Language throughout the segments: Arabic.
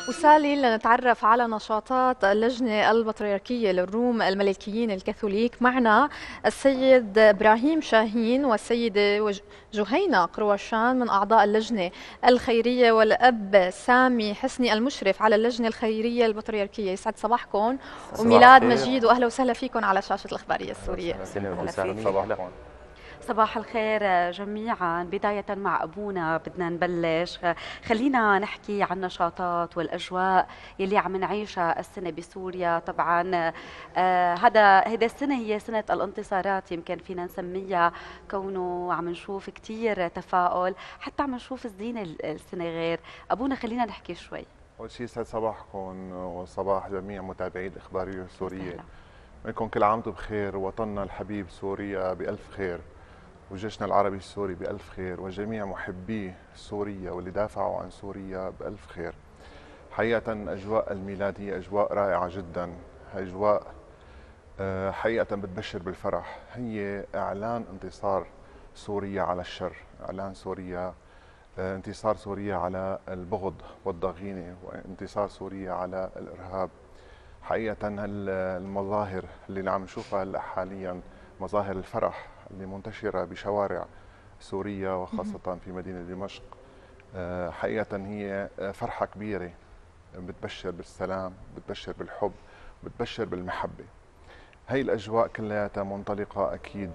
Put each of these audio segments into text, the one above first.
وسالي لنتعرف على نشاطات اللجنة البطريركية للروم الملكيين الكاثوليك. معنا السيد إبراهيم شاهين والسيدة جهينة قروشان من أعضاء اللجنة الخيرية، والأب سامي حسني المشرف على اللجنة الخيرية البطريركية. يسعد صباحكم صباح وميلاد الخير. مجيد، وأهلا وسهلا فيكم على شاشة الإخبارية أهلا السورية. وسهلا سنة فيكم. وانتم يسعد سالمين. صباحكم. صباح الخير جميعا. بداية مع أبونا بدنا نبلش، خلينا نحكي عن النشاطات والأجواء يلي عم نعيشها السنة بسوريا. طبعا هيدا السنة هي سنة الانتصارات، يمكن فينا نسميها، كونه عم نشوف كتير تفاؤل، حتى عم نشوف الزينة السنة غير. أبونا خلينا نحكي شوي. أول شيء يسعد صباحكم وصباح جميع متابعي الإخبارية السورية. وسهلا. منكم كل عام وانتم بخير، وطننا الحبيب سوريا بألف خير، وجيشنا العربي السوري بألف خير، وجميع محبي سوريا واللي دافعوا عن سوريا بألف خير. حقيقة أجواء الميلاد هي أجواء رائعة جدا، أجواء حقيقة بتبشر بالفرح. هي إعلان انتصار سوريا على الشر، إعلان سوريا انتصار سوريا على البغض والضغينة، وانتصار سوريا على الإرهاب. حقيقة المظاهر اللي عم نشوفها هلا حاليا، مظاهر الفرح اللي منتشرة بشوارع سوريا وخاصة في مدينة دمشق، حقيقة هي فرحة كبيرة بتبشر بالسلام، بتبشر بالحب، بتبشر بالمحبة. هي الأجواء كلها منطلقة أكيد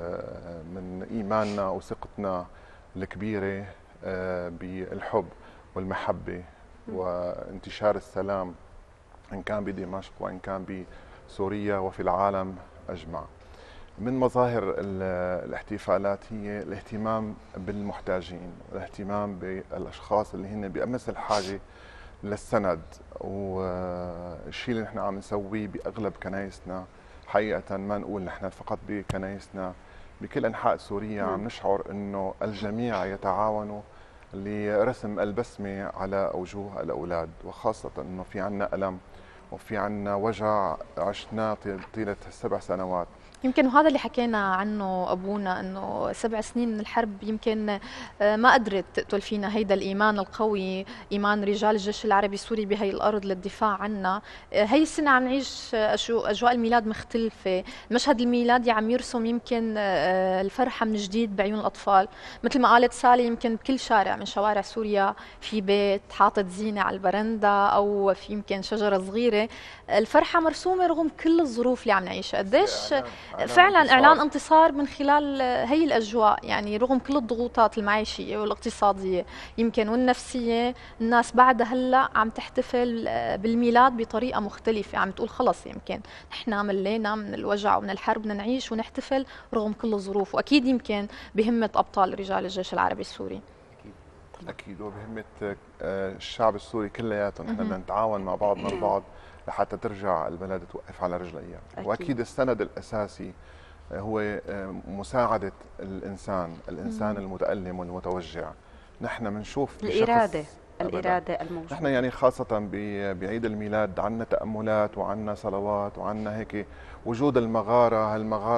من إيماننا وثقتنا الكبيرة بالحب والمحبة وانتشار السلام، إن كان بدمشق وإن كان بسوريا وفي العالم أجمع. من مظاهر الاحتفالات هي الاهتمام بالمحتاجين، الاهتمام بالأشخاص اللي هن بأمس الحاجة للسند، والشيء اللي نحن عم نسويه بأغلب كنايسنا. حقيقة ما نقول نحن فقط بكنايسنا، بكل أنحاء سوريا عم نشعر أنه الجميع يتعاونوا لرسم البسمة على وجوه الأولاد، وخاصة أنه في عنا ألم وفي عنا وجع عشناه طيلة 7 سنوات. يمكن وهذا اللي حكينا عنه أبونا، أنه 7 سنين من الحرب يمكن ما قدرت تقتل فينا هيدا الإيمان القوي، إيمان رجال الجيش العربي السوري بهي الأرض للدفاع عنا. هي السنة عم نعيش أجواء الميلاد مختلفة. المشهد الميلادي عم يرسم يمكن الفرحة من جديد بعيون الأطفال. مثل ما قالت سالي، يمكن بكل شارع من شوارع سوريا في بيت حاطط زينة على البرندة، أو في يمكن شجرة صغيرة. الفرحة مرسومة رغم كل الظروف اللي عم نعيشها. قديش فعلا إعلان انتصار من خلال هي الأجواء، يعني رغم كل الضغوطات المعيشية والاقتصادية يمكن والنفسية، الناس بعدها هلأ عم تحتفل بالميلاد بطريقة مختلفة. عم تقول خلص يمكن نحن ملينا من الوجع ومن الحرب، بدنا نعيش ونحتفل رغم كل الظروف. وأكيد يمكن بهمة أبطال رجال الجيش العربي السوري. أكيد وبهمة الشعب السوري كلياته، نحن بدنا نتعاون مع بعضنا البعض لحتى ترجع البلد توقف على رجليها. وأكيد السند الأساسي هو مساعدة الإنسان المتألم والمتوجع. نحن بنشوف الإرادة الموجودة. نحن يعني خاصة بعيد الميلاد عنا تأملات وعنا صلوات وعنا هيك وجود المغارة،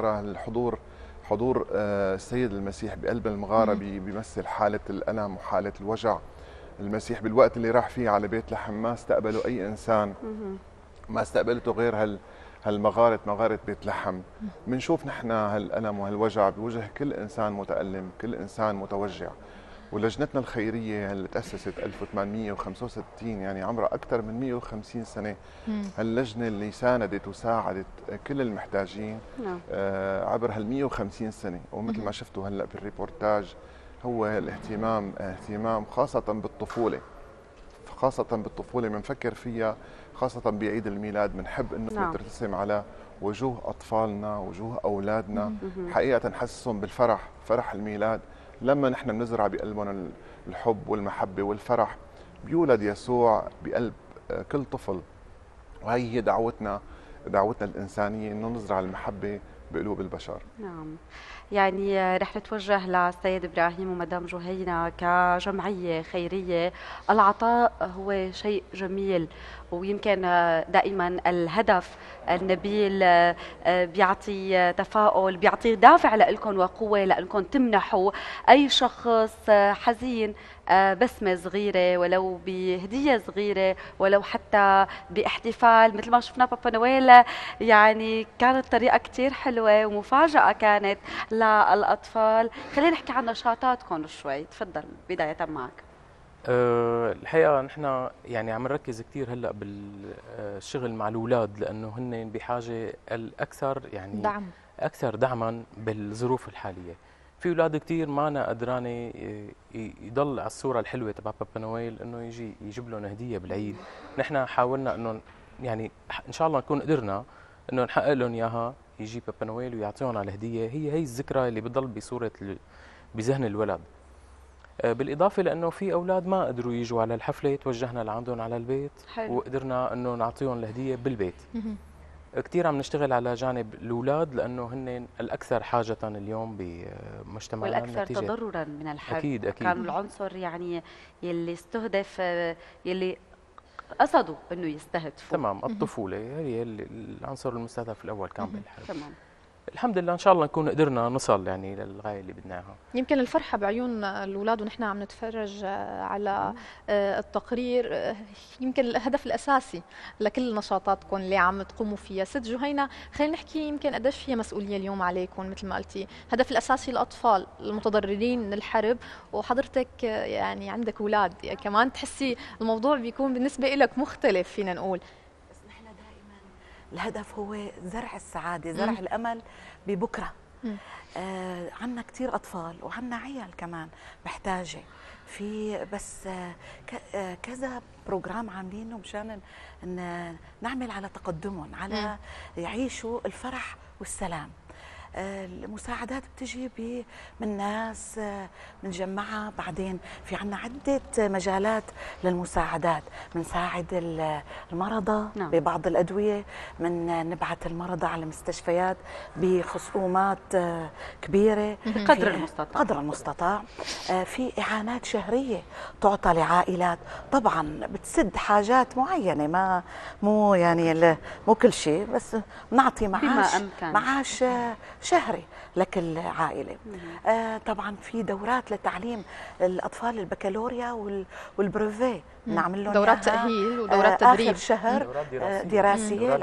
حضور السيد المسيح بقلب المغارة بيمثل حالة الألم وحالة الوجع. المسيح بالوقت اللي راح فيه على بيت لحم ما استقبله أي إنسان، ما استقبلته غير مغارة بيت لحم. بنشوف نحن هالألم وهالوجع بوجه كل إنسان متألم، كل إنسان متوجع. ولجنتنا الخيرية اللي تأسست 1865، يعني عمرها أكثر من 150 سنة، هاللجنة اللي ساندت وساعدت كل المحتاجين عبر هال 150 سنة. ومثل ما شفتوا هلأ بالريبورتاج، هو اهتمام خاصة بالطفولة بنفكر فيها، خاصة بعيد الميلاد بنحب انه ترتسم على وجوه اطفالنا، وجوه اولادنا، حقيقة نحسسهم بالفرح، فرح الميلاد. لما نحن بنزرع بقلبهم الحب والمحبة والفرح، بيولد يسوع بقلب كل طفل. وهي هي دعوتنا الإنسانية، انه نزرع المحبة بقلوب البشر. نعم، يعني رح نتوجه للسيد إبراهيم ومدام جهينة. كجمعية خيرية العطاء هو شيء جميل، ويمكن دائما الهدف النبيل بيعطي تفاؤل، بيعطي دافع لكم وقوة لأنكم تمنحوا أي شخص حزين بسمة صغيرة، ولو بهدية صغيرة، ولو حتى باحتفال مثل ما شفنا بابا نويل. يعني كانت طريقة كتير حلوة ومفاجأة كانت للأطفال. خلينا نحكي عن نشاطاتكم شوي. تفضل بداية معك. الحقيقة نحن يعني عم نركز كثير هلا بالشغل مع الأولاد، لأنه هن بحاجة الأكثر يعني دعم. أكثر دعما بالظروف الحالية. في أولاد كثير ما أنا قدرانة يضل على الصورة الحلوة تبع بابا نويل، إنه يجي يجيب لهم هدية بالعيد. نحن حاولنا إنه يعني إن شاء الله نكون قدرنا إنه نحقق لهم إياها، يجي بابا نويل ويعطيهم على الهدية. هي الذكرى اللي بتضل بصورة بذهن الولد. بالإضافة لأنه في أولاد ما قدروا يجوا على الحفلة، توجهنا لعندهم على البيت. حلو. وقدرنا أنه نعطيهم الهدية بالبيت. كثير عم نشتغل على جانب الأولاد، لأنه هن الأكثر حاجة اليوم بمجتمعنا، والأكثر تضررا من الحرب. أكيد كانوا العنصر يعني يلي استهدف، يلي قصدوا أنه يستهدفوا. تمام. الطفولة هي العنصر المستهدف الأول كان بالحرب. تمام. الحمد لله ان شاء الله نكون قدرنا نصل يعني للغايه اللي بدنا اياها. يمكن الفرحه بعيون الاولاد ونحن عم نتفرج على التقرير يمكن الهدف الاساسي لكل نشاطاتكم اللي عم تقوموا فيها. ست جهينه، خلينا نحكي يمكن قديش فيها مسؤوليه اليوم عليكم. مثل ما قلتي الهدف الاساسي الاطفال المتضررين من الحرب، وحضرتك يعني عندك اولاد يعني كمان تحسي الموضوع بيكون بالنسبه لك مختلف فينا نقول. الهدف هو زرع السعادة، زرع الأمل ببكرة. عنا كتير أطفال وعنا عيال كمان محتاجة في بس كذا بروجرام عاملينه مشان نعمل على تقدمهم، على يعيشوا الفرح والسلام. المساعدات بتجي من ناس بنجمعها. بعدين في عنا عدة مجالات للمساعدات. بنساعد المرضى ببعض الأدوية، من نبعث المرضى على مستشفيات بخصومات كبيرة قدر المستطاع. في إعانات شهرية تعطى لعائلات، طبعا بتسد حاجات معينة، مو يعني مو كل شيء، بس نعطي معاش شهري لكل عائلة. طبعا في دورات لتعليم الأطفال البكالوريا والبروفي، نعمل لهم دورات تأهيل ودورات تدريب آخر شهر دراسية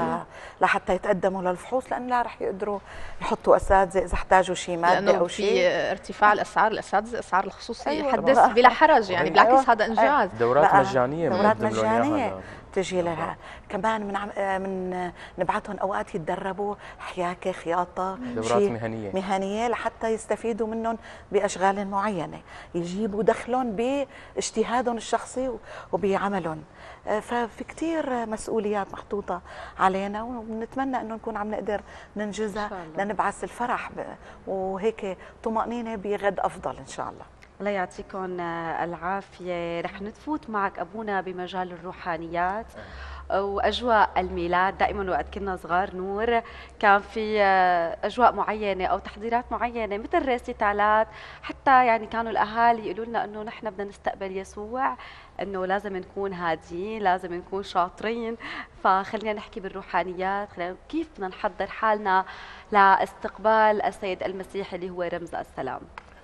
لحتى يتقدموا للفحوص، لأن لا رح يقدروا يحطوا أساتذة إذا احتاجوا شيء مادة أو شيء. في ارتفاع الأسعار، الأساتذة أسعار الخصوصية حدث بلا حرج يعني. بالعكس هذا إنجاز. دورات مجانية، دورات مجانية تجي لها. كمان من نبعثهم اوقات يتدربوا حياكه، خياطه، دورات مهنيه لحتى يستفيدوا منهم باشغال معينه، يجيبوا دخلهم باجتهادهم الشخصي وبعملهم. ففي كثير مسؤوليات محطوطه علينا، ونتمنى انه نكون عم نقدر ننجزها لنبعث الفرح وهيك طمأنينه بغد افضل ان شاء الله. الله يعطيكم العافية. رح نتفوت معك أبونا بمجال الروحانيات وأجواء الميلاد. دائما وقت كنا صغار نور كان في أجواء معينة أو تحضيرات معينة مثل ريسيتالات، حتى يعني كانوا الأهالي يقولوا لنا أنه نحن بدنا نستقبل يسوع، أنه لازم نكون هادين، لازم نكون شاطرين. فخلينا نحكي بالروحانيات، كيف بدنا نحضر حالنا لاستقبال السيد المسيح اللي هو رمز السلام.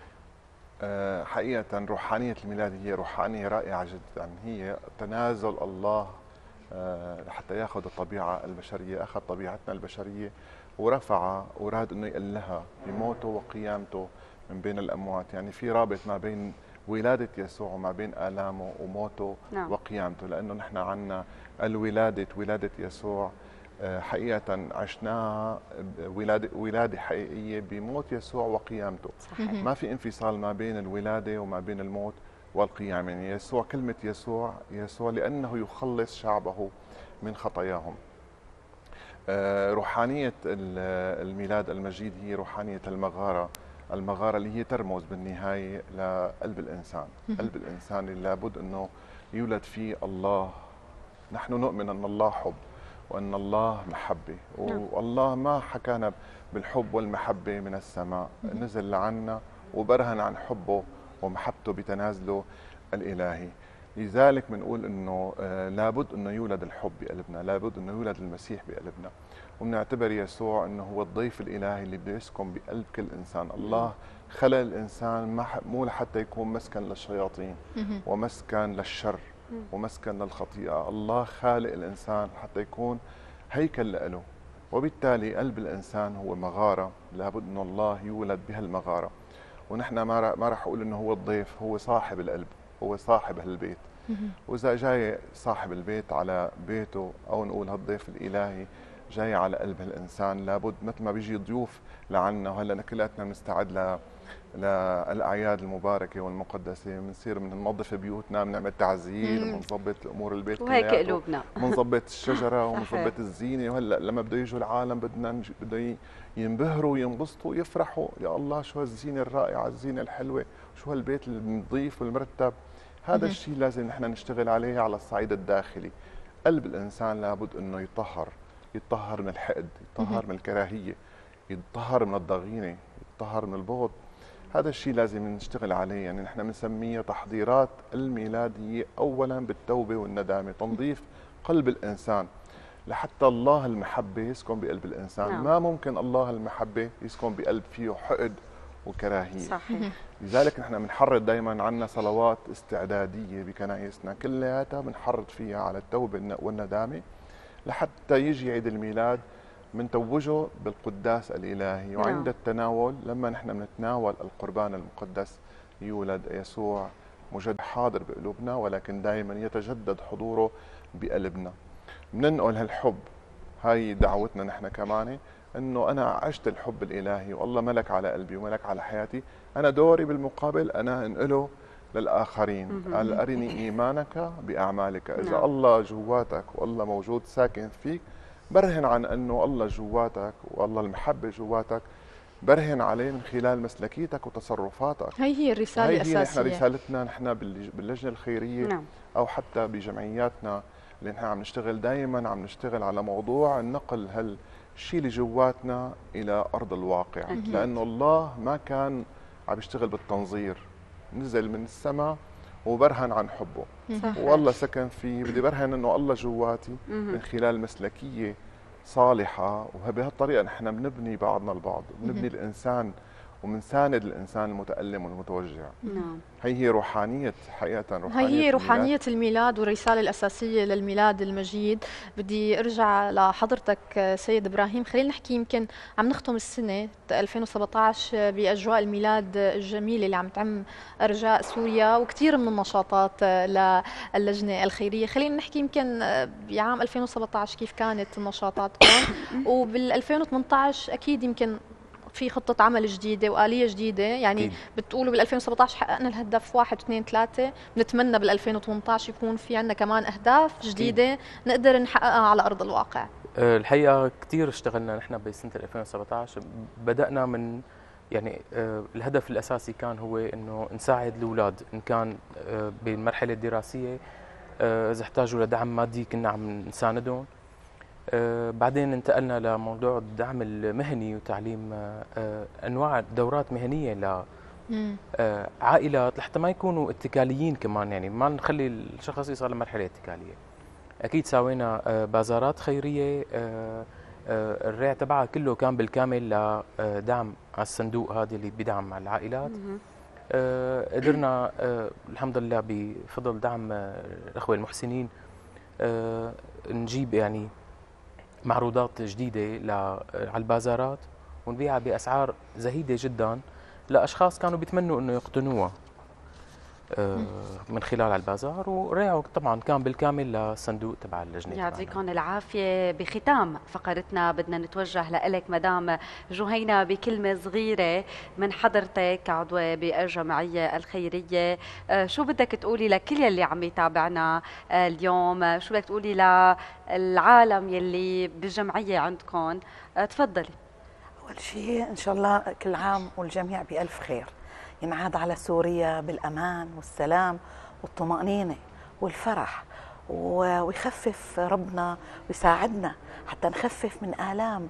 حقيقة روحانية الميلاد هي روحانية رائعة جدا. هي تنازل الله حتى ياخذ الطبيعة البشرية، أخذ طبيعتنا البشرية ورفعها، وراد أنه يقلها بموته وقيامته من بين الأموات. يعني في رابط ما بين ولادة يسوع وما بين آلامه وموته وقيامته، لأنه نحن عنا ولادة يسوع حقيقة عشناها ولادة حقيقية بموت يسوع وقيامته. صحيح. ما في انفصال ما بين الولادة وما بين الموت والقيام. يعني يسوع، كلمة يسوع لأنه يخلص شعبه من خطاياهم. روحانية الميلاد المجيد هي روحانية المغارة اللي هي ترمز بالنهاية لقلب الإنسان. قلب الإنسان اللي لابد أنه يولد فيه الله. نحن نؤمن أن الله حب، وأن الله محبة، والله ما حكانا بالحب والمحبة من السماء، نزل لعنا وبرهن عن حبه ومحبته بتنازله الإلهي. لذلك بنقول أنه لابد أنه يولد الحب بقلبنا، لابد أنه يولد المسيح بقلبنا، وبنعتبر يسوع أنه هو الضيف الإلهي اللي بده يسكن بقلب كل إنسان. الله خلق الإنسان مو لحتى يكون مسكن للشياطين ومسكن للشر ومسكن للخطيئة. الله خالق الإنسان حتى يكون هيكل له، وبالتالي قلب الإنسان هو مغارة، لابد أن الله يولد بهالمغارة. ونحن ما راح أقول أنه هو الضيف، هو صاحب القلب، هو صاحب هالبيت. وإذا جاي صاحب البيت على بيته، أو نقول هالضيف الإلهي جاي على قلب الإنسان، لابد مثل ما بيجي ضيوف لعنا، وهلا كلياتنا بنستعد للأعياد المباركة والمقدسة، بنصير بننظف بيوتنا، بنعمل تعزير، بنظبط أمور البيت وهيك قلوبنا، بنظبط الشجرة وبنظبط الزينة. وهلا لما بده يجوا العالم بده ينبهروا وينبسطوا ويفرحوا، يا الله شو هالزينة الرائعة، الزينة الحلوة، شو هالبيت النظيف والمرتب. هذا الشيء لازم نحن نشتغل عليه على الصعيد الداخلي. قلب الإنسان لابد أنه يطهر من الحقد، يطهر من الكراهية، يطهر من الضغينة، يطهر من البغض. هذا الشيء لازم نشتغل عليه. يعني نحن بنسميه تحضيرات الميلادية أولا بالتوبة والندامة، تنظيف قلب الإنسان لحتى الله المحبة يسكن بقلب الإنسان. نعم. ما ممكن الله المحبة يسكن بقلب فيه حقد وكراهية. صحيح. لذلك نحن بنحرض دائما، عنا صلوات استعدادية بكنايسنا كلياتها بنحرض فيها على التوبة والندامة لحتى يجي عيد الميلاد منتوجه بالقداس الإلهي. وعند التناول لما نحن بنتناول القربان المقدس يولد يسوع مجد حاضر بقلوبنا، ولكن دائما يتجدد حضوره بقلبنا. بننقل هالحب، هاي دعوتنا نحن كمان، انه انا عشت الحب الالهي والله ملك على قلبي وملك على حياتي، انا دوري بالمقابل انا انقله للاخرين. قال ارني ايمانك باعمالك. اذا الله جواتك والله موجود ساكن فيك، برهن عن انه الله جواتك والله المحبه جواتك، برهن عليه من خلال مسلكيتك وتصرفاتك. هي الرساله الاساسيه. هي نحن رسالتنا نحن باللجنه الخيريه. نعم. او حتى بجمعياتنا اللي نحن عم نشتغل دائما، عم نشتغل على موضوع النقل هالشيء اللي جواتنا الى ارض الواقع. لانه الله ما كان عم يشتغل بالتنظير، نزل من السماء وبرهن عن حبه. صحيح. والله سكن فيه، بدي برهن انه الله جواتي من خلال مسلكيه صالحه. وبهالطريقه نحن بنبني بعضنا البعض، بنبني الانسان ومنساند الانسان المتالم والمتوجع. نعم. هي روحانيه، حقيقه روحانيه، هي روحانيه الميلاد والرساله الاساسيه للميلاد المجيد. بدي ارجع لحضرتك سيد ابراهيم، خلينا نحكي، يمكن عم نختم السنه 2017 باجواء الميلاد الجميله اللي عم تعم ارجاء سوريا، وكثير من النشاطات للجنه الخيريه. خلينا نحكي يمكن بعام 2017 كيف كانت نشاطاتكم، وبال 2018 اكيد يمكن في خطة عمل جديدة وآلية جديدة. يعني بتقولوا بال 2017 حققنا الهدف 1 2 3، بنتمنى بال 2018 يكون في عندنا كمان أهداف جديدة نقدر نحققها على أرض الواقع. الحقيقة كثير اشتغلنا نحن بسنة 2017. بدأنا من يعني الهدف الأساسي كان هو إنه نساعد الأولاد، إن كان بالمرحلة الدراسية إذا احتاجوا لدعم مادي كنا عم نساندهم. بعدين انتقلنا لموضوع الدعم المهني وتعليم انواع دورات مهنيه لعائلات لحتى ما يكونوا اتكاليين كمان، يعني ما نخلي الشخص يصل لمرحله اتكاليه. اكيد سوينا بازارات خيريه، الريع تبعها كله كان بالكامل لدعم على الصندوق هذا اللي بيدعم العائلات. قدرنا الحمد لله بفضل دعم الاخوه المحسنين نجيب يعني معروضات جديدة على البازارات ونبيعها بأسعار زهيدة جدا لأشخاص كانوا بيتمنوا أنه يقتنوها من خلال البازار، وريعه طبعا كان بالكامل للصندوق تبع اللجنة. يعطيكم العافية. بختام فقرتنا بدنا نتوجه لك مدام جهينة بكلمة صغيرة من حضرتك عضوة بالجمعية الخيرية. شو بدك تقولي لكل يلي عم يتابعنا اليوم؟ شو بدك تقولي للعالم يلي بالجمعية عندكم؟ تفضلي. أول شيء إن شاء الله كل عام والجميع بألف خير، ينعاد على سوريا بالأمان والسلام والطمأنينة والفرح، ويخفف ربنا ويساعدنا حتى نخفف من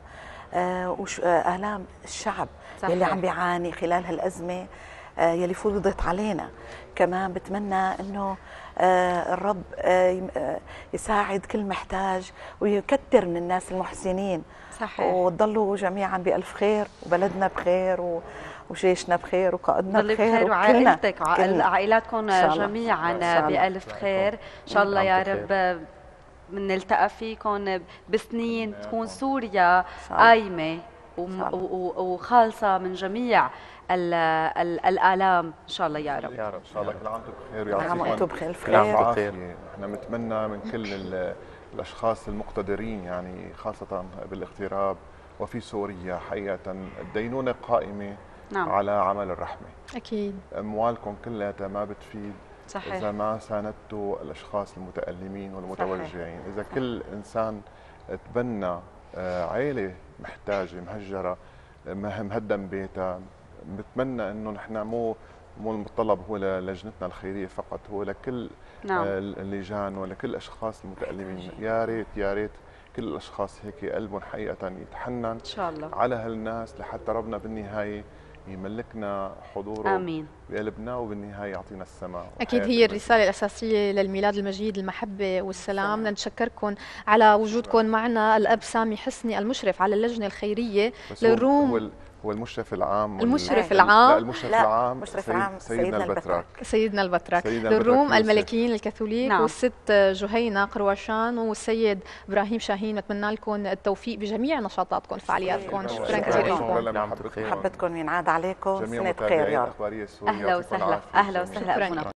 آلام الشعب. صحيح. يلي عم بيعاني خلال هالأزمة يلي فرضت علينا. كمان بتمنى أنه الرب يساعد كل محتاج ويكتر من الناس المحسنين. صحيح. وتضلوا جميعا بألف خير وبلدنا بخير وجيشنا بخير وقائدنا ضل بخير بخير وعائلتك وعائلاتكم جميعا بألف خير إن شاء الله يا رب. بنلتقى فيكم بسنين تكون سوريا قايمة وخالصة من جميع الآلام إن شاء الله يا رب. يا رب إن شاء الله. كل عام وانتم بخير ويعطيكم بخير العافية. احنا بنتمنى من كل الأشخاص المقتدرين يعني خاصة بالاغتراب وفي سوريا حقيقة الدينونة قائمة على عمل الرحمة. أكيد أموالكم كلها ما بتفيد صحيح. إذا ما ساندتوا الأشخاص المتألمين والمتوجعين. إذا كل إنسان تبنى عائلة محتاجة مهجرة مهدم بيتها، بتمنى إنه نحن مو المطلب هو للجنتنا الخيرية فقط، هو لكل اللجان ولكل الأشخاص المتألمين. يا ريت يا ريت كل الأشخاص هيك قلبهم حقيقة يتحنن إن شاء الله على هالناس لحتى ربنا بالنهاية يملكنا حضوره آمين بقلبنا وبالنهاية يعطينا السماء. أكيد هي الرسالة الأساسية للميلاد المجيد، المحبة والسلام. بدنا نتشكركم على وجودكم معنا. الأب سامي حسني المشرف على اللجنة الخيرية للروم، هو المشرف العام المشرف العام لا المشرف العام سيدنا البتراك. سيدنا البتراك للروم الملكيين الكاثوليك والست جهينة قروشان والسيد إبراهيم شاهين. نتمنى لكم التوفيق بجميع نشاطاتكم وفعالياتكم. شكرا كثير لكم. محبتكم ينعاد عليكم. سنة خير يا رب. أهلا وسهلا. أهلا وسهلا.